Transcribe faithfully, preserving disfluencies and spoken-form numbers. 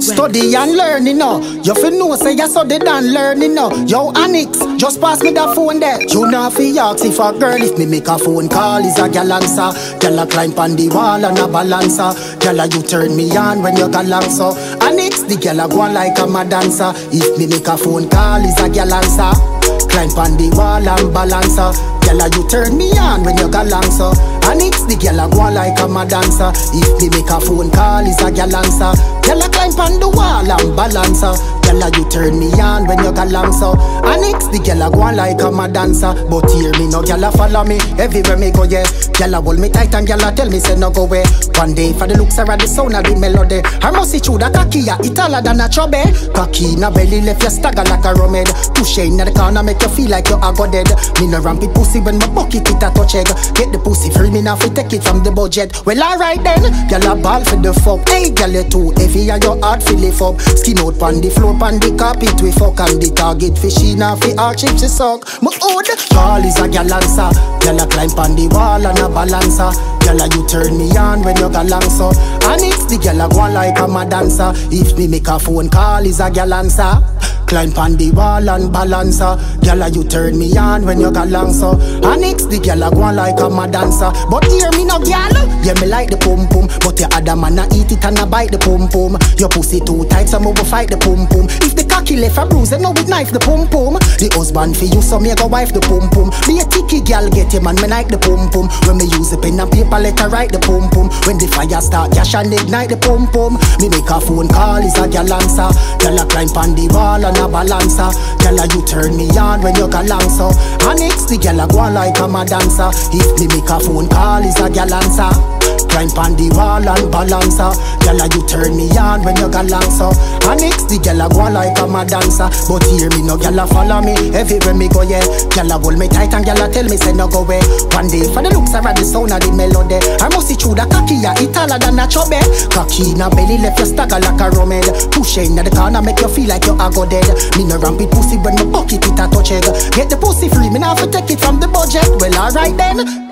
Study and learn, you know. You fi know say you study and learn, you know. Yo, Onxx, just pass me the phone there. You know fi ask if a girl if me make a phone call is a gal answer. Gal a climb on the wall and a balancer. Gal a you turn me on when you gal answer. Onxx, the gal a go like a mad dancer. If me make a phone call is a gal answer. Climb on the wall and balancer. Gal a you turn me on when you gal answer. Onxx, the gal a go like a mad dancer. If me make a phone call is a gal answer. Gal a climb on the wall and balancer. Gal a you turn me on when you gal answer. Onxx, the gal a go like a mad dancer. But hear me no gal a follow me everywhere me go, yeah. Gal a hold me tight and gal a tell me say no go away. One day for the looks around the sound of the melody. I must see through the cocky, it taller than a chubby. Cocky in a belly left you stagger like a rum head. Push in the corner make you feel like you a go dead. Me no rampy pussy when my bucket it a touch egg. Get the pussy free me now fi take it from the budget. Well alright then, gal a ball for the fuck. Hey gal you too heavy and your heart fi lift up. Skin out pon the floor pon the carpet we fuck and the target fishy now fi our chips she suck. My old call is a gal answer. Gal a climb pon the wall and a balancer. Gal a you turn me on when you gal answer. Onxx the gal a go like a mad dancer. If me make a phone call is a gal answer. Climb on the wall and balancer. Gal a you turn me on when you gal answer. Onxx the gal a go like a mad dancer. But hear me no gal, yeah me like the pum pum. But your other man a eat it and a bite the pum pum. Your pussy too tight so me go fight the pum pum. If the cocky left a bruise then no with knife the pum pum. The husband for you so me go wife the pum pum. Be a ticky gal get him and me like the pum pum. When me use a pen and paper let her write the pum pum. When the fire start cash and ignite the pum pum. Me make a phone call is a gal answer. Gal a climb on the wall and a balancer. Gal a you turn me on when you gal answer. Onxx the gal a go like a mad dancer. If me make a phone call is a gal answer. Climb on the wall and balancer. Gal a you turn me on when you gal answer. Onxx the gal a go like a mad dancer. But hear me no gal a follow me everywhere me go, yeah. Gal a hold me tight and gal a tell me say no go away. One day for the looks around the sound of the melody. I must see through the cocky, yeah, it taller than a chubby. Cocky in a belly left you stagger like a rum head. Push in the corner make you feel like you a go dead. Me no rampy pussy when my bucket it a touch egg. Get the pussy free, me now fi take it from the budget. Well alright then.